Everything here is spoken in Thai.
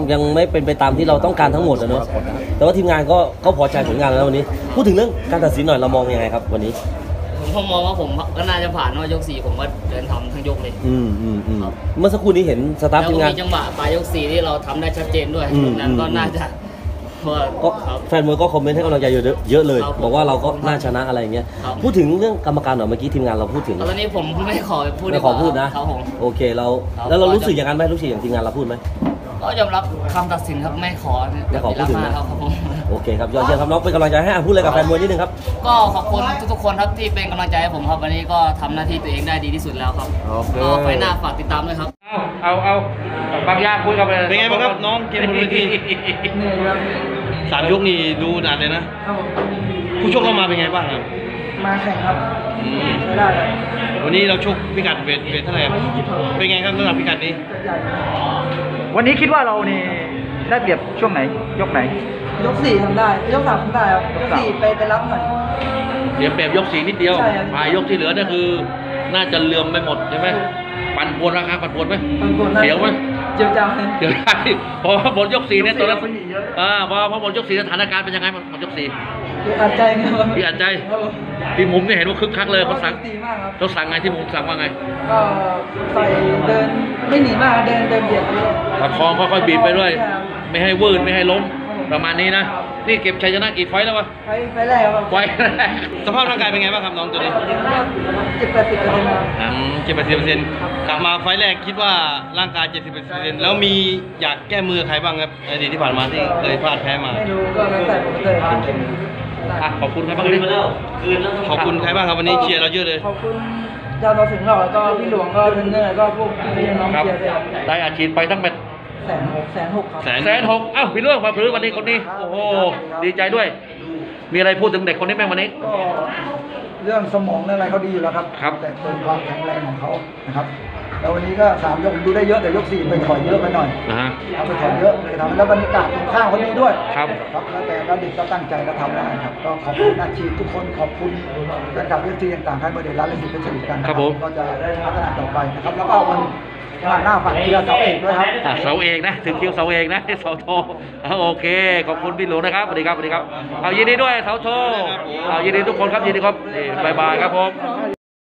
ยังไม่เป็นไปตามที่เราต้องการทั้งหมดนะเนาะแต่ว่าทีมงานก็พอใจผลงานแล้ววันนี้พูดถึงเรื่องการตัดสินหน่อยเรามองยังไงครับวันนี้ผมมองว่าผมก็น่าจะผ่านว่ายก4ผมก็เดินทำทั้งยกเลยเมื่อสักครู่นี้เห็นสตาฟทีมงานมีจังหวะปลายยก4ที่เราทำได้ชัดเจนด้วยนั้นก็น่าจะก็แฟนมวยก็คอมเมนต์ให้กำลังใจเยอะเลยบอกว่าเราก็น่าชนะอะไรอย่างเงี้ยพูดถึงเรื่องกรรมการหน่อยเมื่อกี้ทีมงานเราพูดถึงตอนนี้ผมไม่ขอพูดนะโอเคแล้วเรารู้สึกอย่างนั้นไหมรู้สึกอย่างทีมงานเราพูดไหมก็ยอมรับคำตัดสินครับไม่ขอพูดถึงนะครับโอเคครับยอดเยี่ยมครับน้องเป็นกำลังใจให้พูดอะไรกับแฟนมวยนิดนึงครับก็ขอบคุณทุกคนครับที่เป็นกำลังใจให้ผมครับวันนี้ก็ทำหน้าที่ตัวเองได้ดีที่สุดแล้วครับก็ไฟหน้าฝากติดตามด้วยครับเอาบางอย่างคุยกับเป็นไงบ้างครับน้องเกมบนเวที3 ยกนี่ดูนานเลยนะผู้ชกเข้ามาเป็นไงบ้างครับมาแข่งครับได้เลยวันนี้เราชกพิกัดเวทเท่าไหร่เป็นไงครับสำหรับพิกัดนี้วันนี้คิดว่าเรานี่ได้เปรียบช่วงไหนยกไหนยก4ทำได้ยก3ทำได้ครับยก4ไปรับหน่อยเดี๋ยวเปรียบยก4นิดเดียวปลายยกที่เหลือนั่นคือน่าจะเลื่อมไปหมดใช่ไหมปั่นปวนราคาปั่นปวนไหมเสียวไหมเจียวจ้าเดี๋ยวได้พอหมดยก4เนี่ยตอนนั้นพอหมดยก4สถานการณ์เป็นยังไงหมดยก4 พี่อัดใจครับพี่อัดใจที่มุมนี่เห็นว่าคึกคักเลยเขาสั่งไงที่มุมสั่งว่าไงก็ใส่เดินไม่หนีมากเดินเบียดประคองค่อยๆบีบไปด้วยไม่ให้วืดไม่ให้ล้มประมาณนี้นะนี่เก็บชัยชนะกี่ไฟแล้ววะไฟแรกครับไฟแรกสภาพร่างกายเป็นไงบ้างครับน้องตัวนี้70-80%กลับมาไฟแรกคิดว่าร่างกาย 70%แล้วมีอยากแก้มือใครบ้างครับในอดีตที่ผ่านมาที่เคยพลาดแพ้มาไม่รู้ก็แล้วแต่ผมเลยขอบคุณใครบ้างวันนี้ขอบคุณใครบ้างครับวันนี้เชียร์เราเยอะเลยขอบคุณเจ้าเราถึงเราแล้วก็พี่หลวงก็เทรนเนอร์ก็พวกพี่น้องเชียร์เลยได้อาชีพไปทั้งเป็น 160,000ครับ 160,000อ้าวพี่เรื่องมาพื้นวันนี้คนนี้โอ้โหดีใจด้วยมีอะไรพูดถึงเด็กคนนี้ไหมวันนี้ก็เรื่องสมองอะไรเขาดีอยู่แล้วครับแต่เป็นความแข็งแรงของเขานะครับแล้ววันนี้ก็3 ยกดูได้เยอะแต่ยก4ไปถอยเยอะไปหน่อยเอาไปถอยเยอะเลยทำแล้วบรรยากาศตรงข้างเขาดีด้วยครับแล้วแต่ก็เด็กก็ตั้งใจแล้วทำได้ครับก็ขอบคุณอาชีพทุกคนขอบคุณแฟนคลับที่ต่างๆให้มาเดินร้านและสิเป็นสนิทกันครับผมก็จะได้พัฒนาต่อไปนะครับแล้วก็วันหน้าฝั่งเชียร์เสาเอกด้วยครับเสาเอกนะถึงคิวเสาเอกนะเสาโทโอเคขอบคุณพี่หลวงนะครับสวัสดีครับเอายินดีด้วยเสาโทยินดีทุกคนครับยินดีครับบ๊ายบายครับผม